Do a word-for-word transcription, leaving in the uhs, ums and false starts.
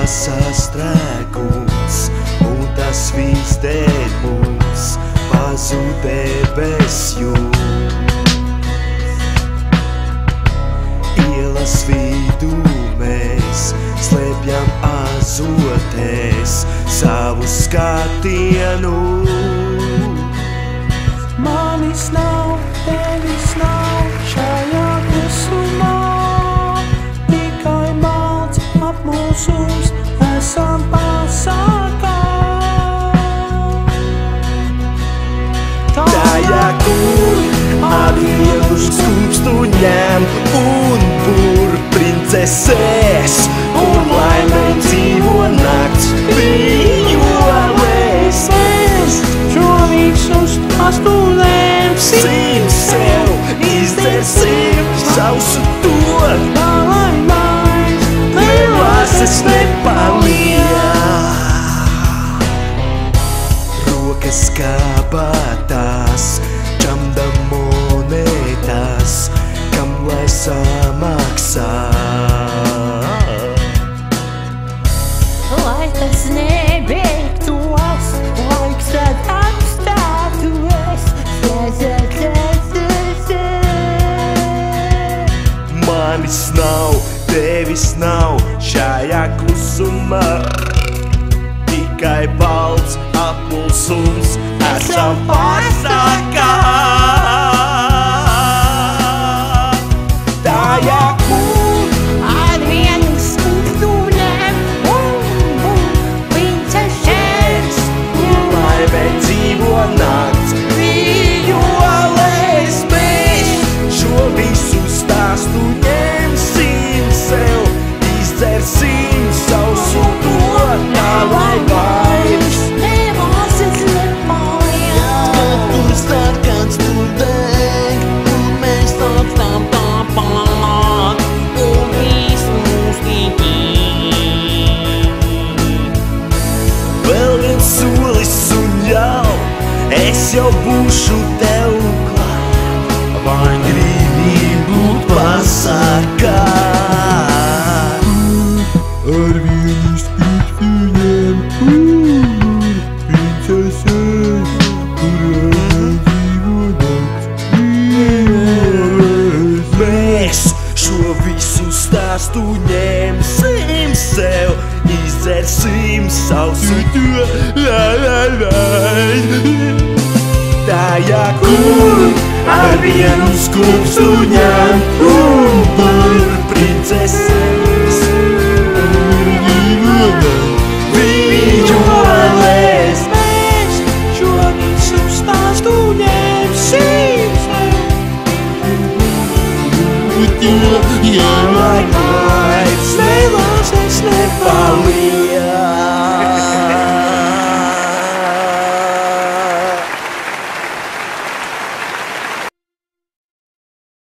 sastrēguns, un tas viss dēļ mums pazūd debes jums. Ielas vidū mēs slēpjam azotēs savu skatienu. Manis nav, tevis nav šajā klusumā, tikai malds apmulsums esam pasakā. Tajā, kur ar vienu skūpstu ņem un bur princeses, un laimē dzīvo nakts vijoles. Mēs šo visu stāstu lemsim sev, izdzersim sausu to, tā lai vairs nelases nepaliek. Rokas kabatās, čamda monētas, kam lai samaksā. Lai tas nebeigtos, laiks tad apstātos. Manis nav, tevis nav šajā klusumā, tikai balts apmulsums esam pasakā. Tajā, kur ar vienu skūpstu ņem un bur princeses, un laimē dzīvo nakts vijoles. Mēs šo visu stāstu ņemsim sev, izdzersim sausu to, tā lai vairs nelases nepaliek. tur sarkans tur deg, un mēs takstam tāpat, un viss mūs tīk. Vēl viens solis un jau es jau būšu tev klāt, vai gribi būt pasakā. Ar vienu skūpstu ņem un princeses, kurām dzīvo nakts vijoles. Mēs šo visu stāstu ņemsim sev, izdzersim sausu to, la la la. Tajā, kur ar vienu skūpstu ņem un bur princeses, un dzīvo nakts